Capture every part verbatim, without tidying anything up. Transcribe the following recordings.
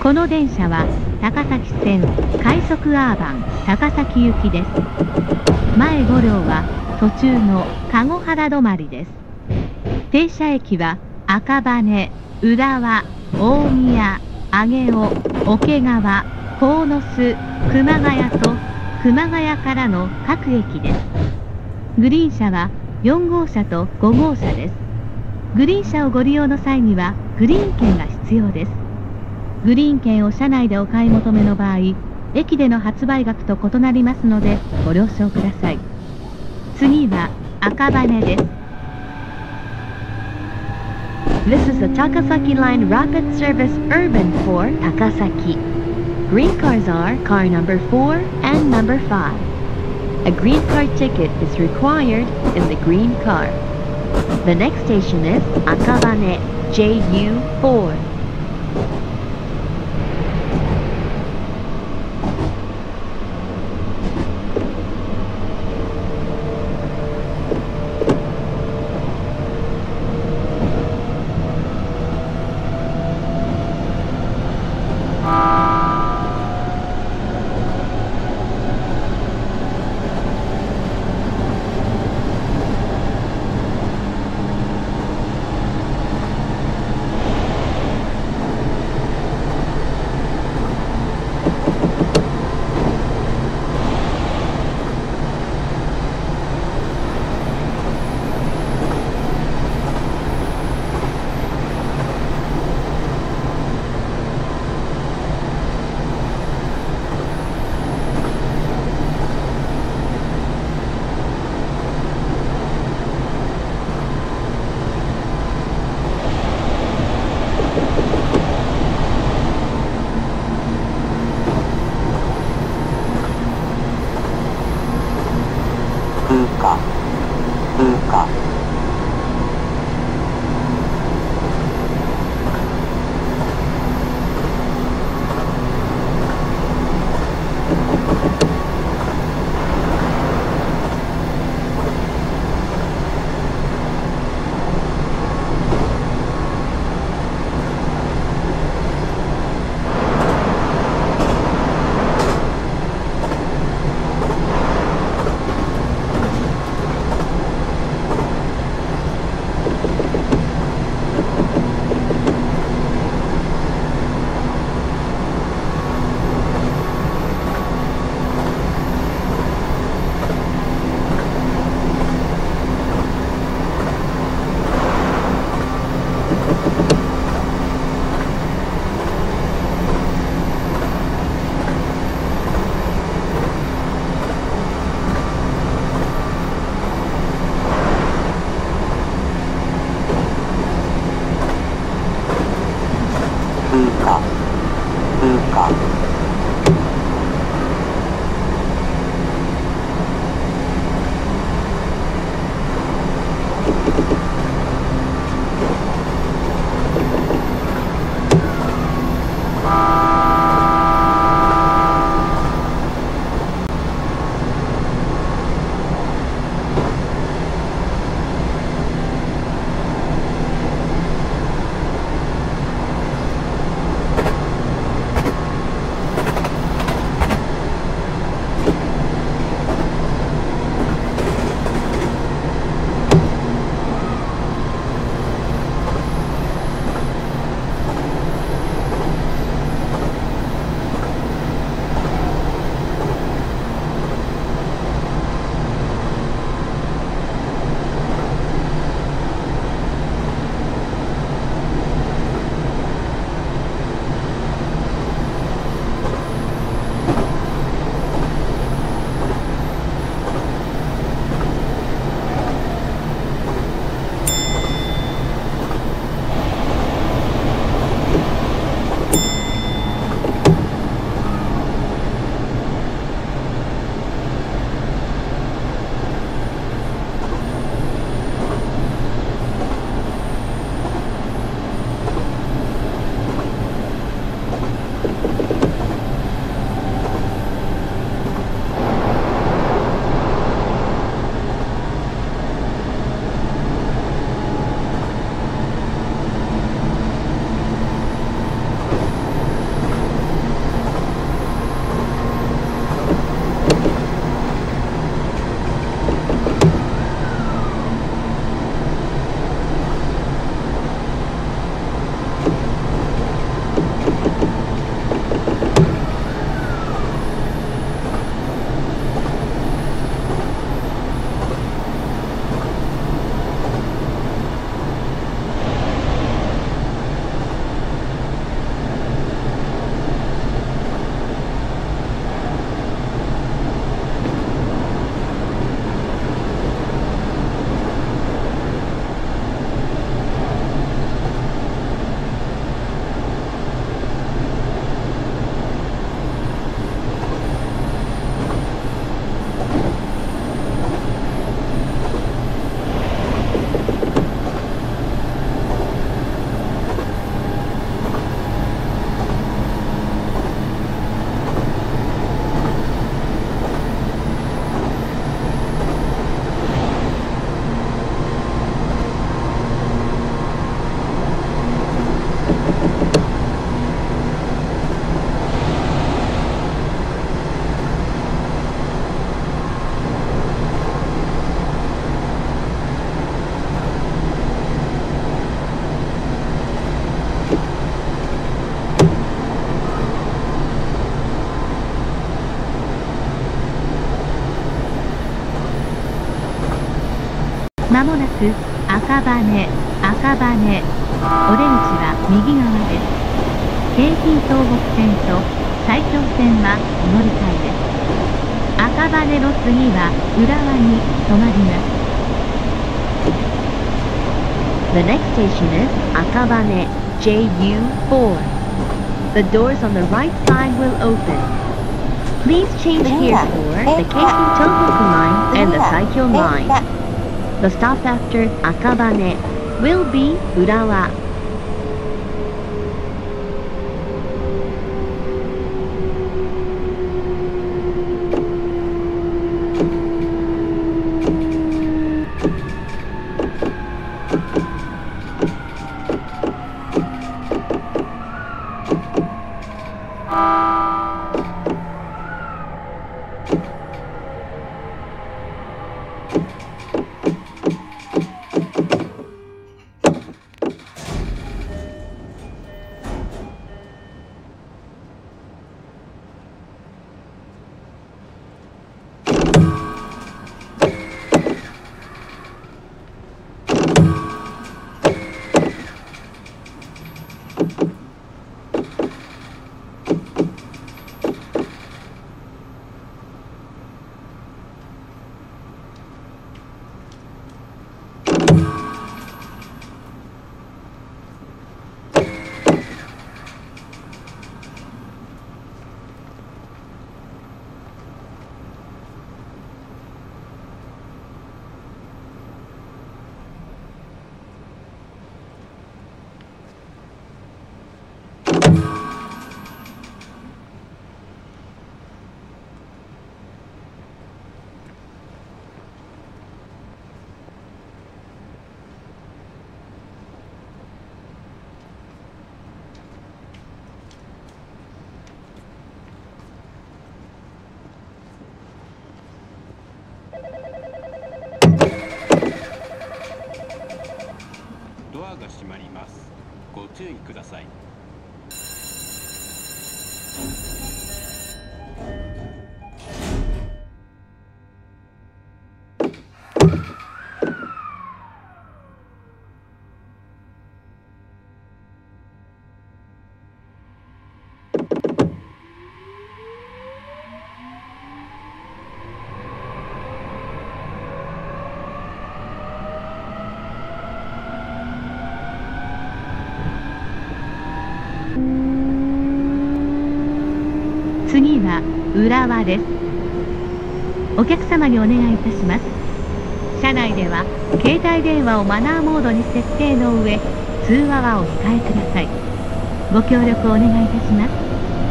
この電車は高崎線快速アーバン高崎行きです。前ご両は途中の籠原止まりです。停車駅は赤羽、浦和、大宮、上尾、桶川、鴻巣、熊谷と熊谷からの各駅です。グリーン車はよん号車とご号車です。グリーン車をご利用の際にはグリーン券が必要です。グリーン券を車内でお買い求めの場合、駅での発売額と異なりますのでご了承ください。次は赤羽です。This is the Takasaki Line Rapid Service Urban for Takasaki. Green cars are car number four and number five. A green car ticket is required in the green car. The next station is Akabane J U four. 「 まもなく赤羽、赤羽、お出口は右側です。京浜東北線と埼京線はお乗り換えです。赤羽の次は浦和に止まります。 The next station is Akabane J U four. The doors on the right side will open. Please change here for the Keishin Tohoku line and the Saikyo line. The stop after Akabane will be Urawa. ドアが閉まります。ご注意ください。 次は浦和です。お客様にお願いいたします。車内では携帯電話をマナーモードに設定の上、通話はお控えください。ご協力お願いいたします。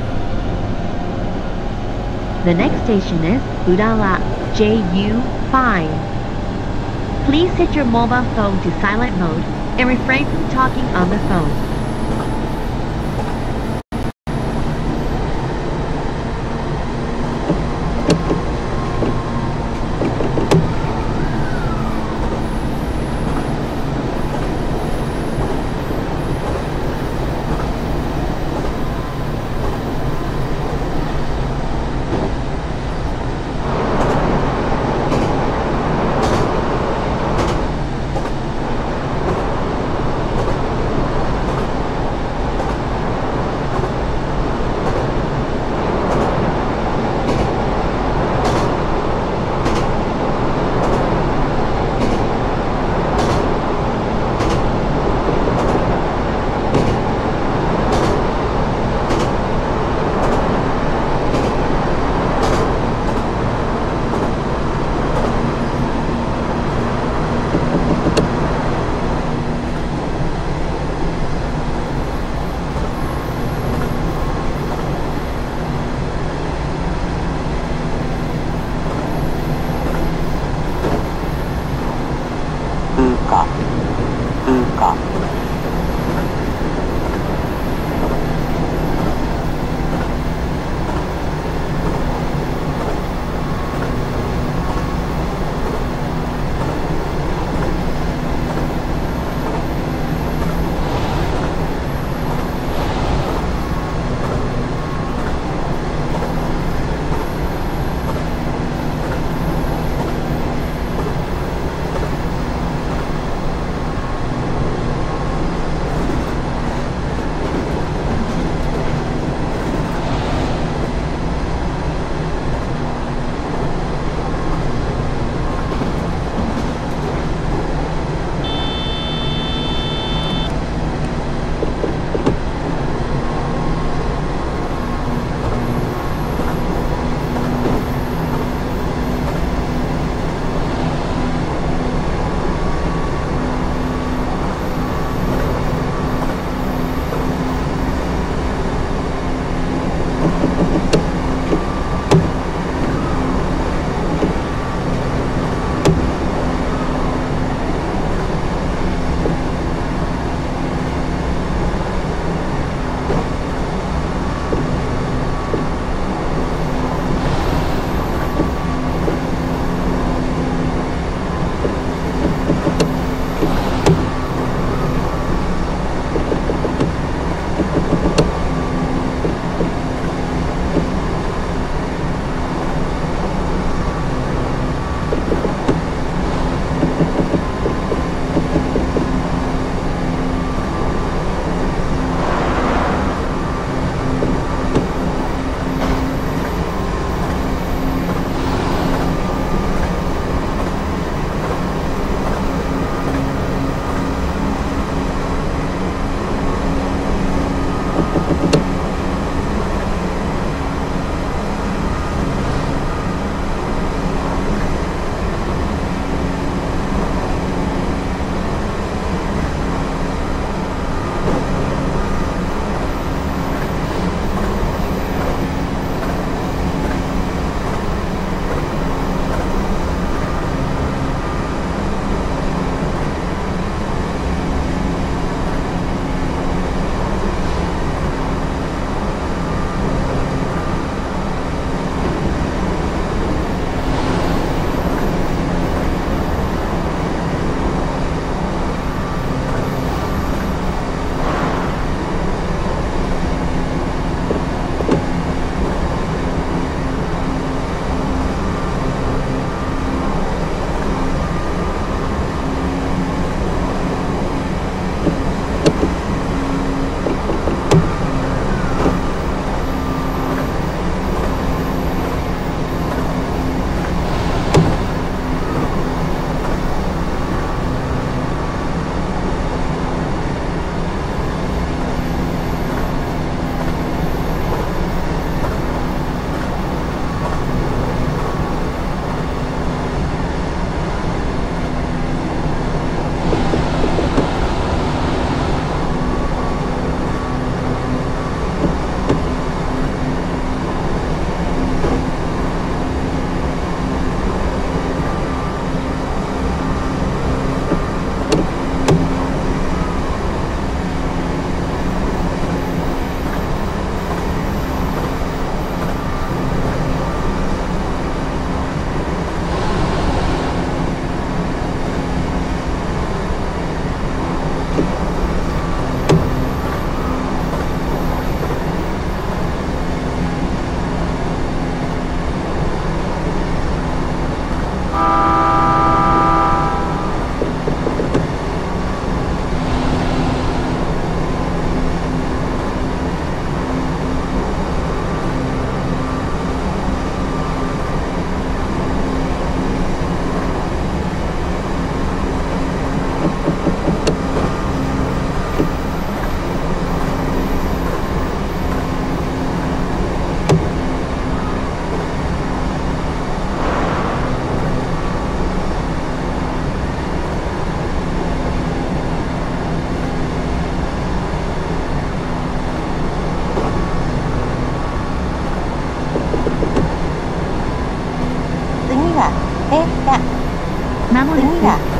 The next station is Urawa J U five. Please set your mobile phone to silent mode and refrain from talking on the phone.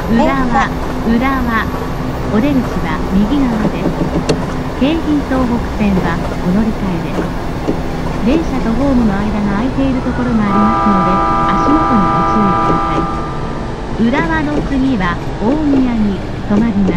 浦和、浦和。お出口は右側です。京浜東北線はお乗り換えです。電車とホームの間が空いているところがありますので、足元にご注意ください。浦和の次は大宮に停まります。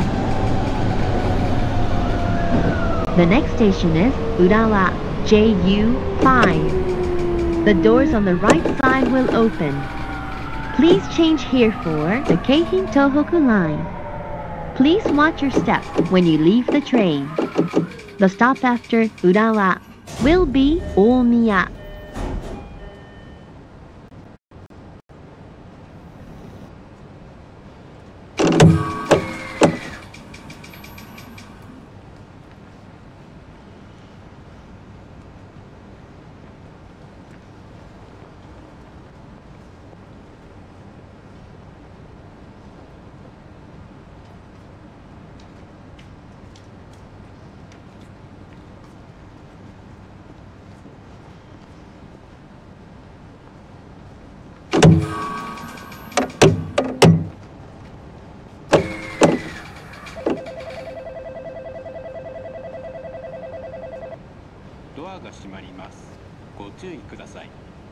The next station is Urawa J U five. The doors on the right side will open. Please change here for the Keihin Tohoku line. Please watch your step when you leave the train. The stop after Urawa will be Omiya. ドアが閉まります。ご注意ください。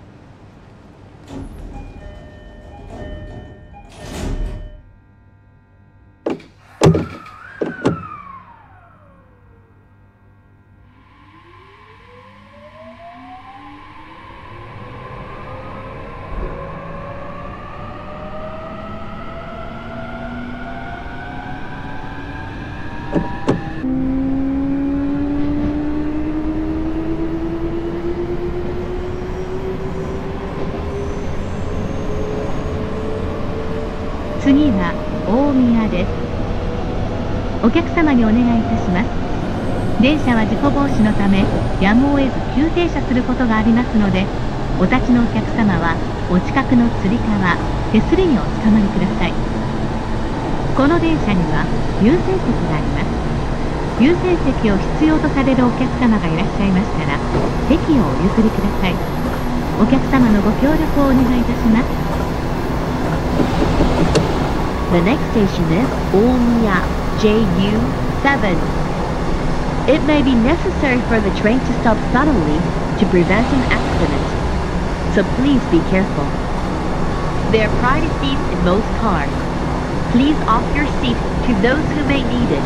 次は大宮です。お客様にお願いいたします。電車は事故防止のためやむを得ず急停車することがありますので、お立ちのお客様はお近くのつり革、手すりにおつかまりください。この電車には優先席があります。優先席を必要とされるお客様がいらっしゃいましたら、席をお譲りください。お客様のご協力をお願いいたします。 The next station is Omiya J U seven. It may be necessary for the train to stop suddenly to prevent an accident, so please be careful. There are priority seats in most cars. Please offer your seat to those who may need it.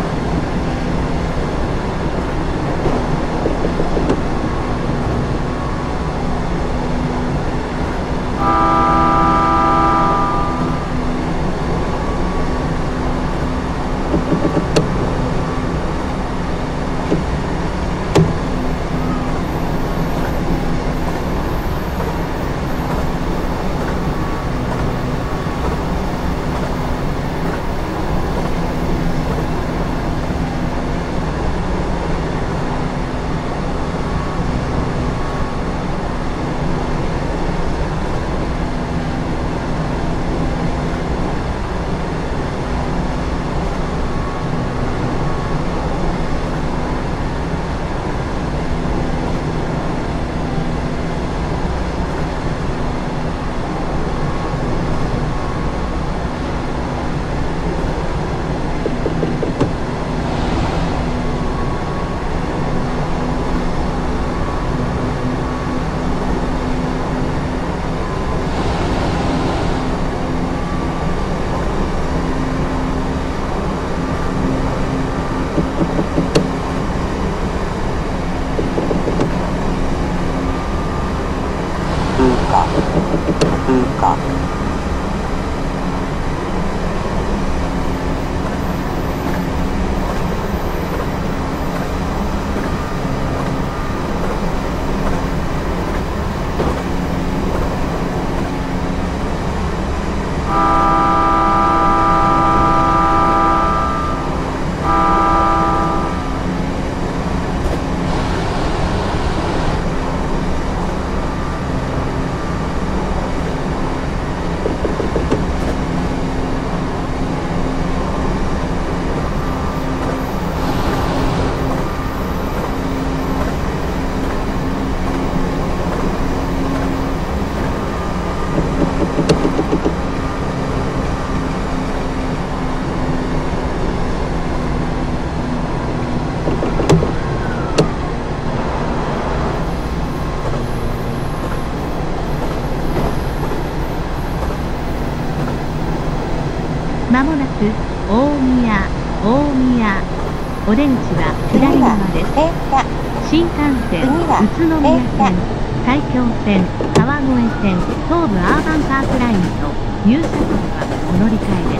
大宮、大宮。お出口は左側です。新幹線、宇都宮線、埼京線、川越線、東武アーバンパークラインとニューシャトルはお乗り換えです。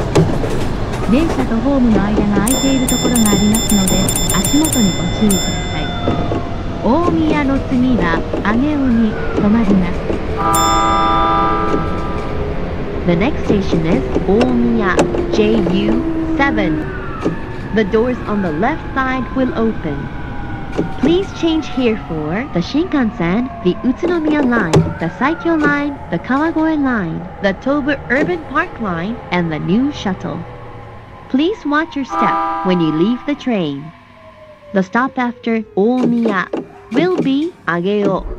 電車とホームの間が空いているところがありますので、足元にご注意ください。大宮の次は上尾に止まります。 The next station is Omiya J U seven. The doors on the left side will open. Please change here for the Shinkansen, the Utsunomiya line, the Saikyo line, the Kawagoe line, the Tobu Urban Park line, and the new shuttle. Please watch your step when you leave the train. The stop after Omiya will be Ageo.